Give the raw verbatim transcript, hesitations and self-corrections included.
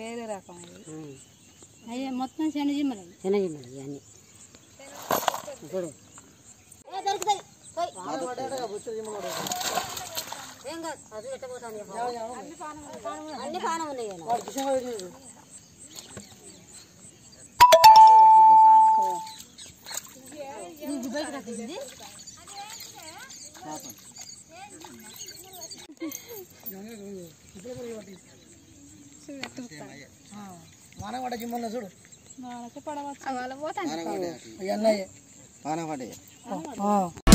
వేరే రకం అయ్యే మొత్తం శనజిమ్మలు శనజిమ్మలు ఇవన్నీ చూడు ఏం కాదు అది ఎట్టబోతాను అన్ని పానం ఉన్నాయి మానవాడ జిమ్మల్లో చూడు పడవచ్చు అన్నయ్య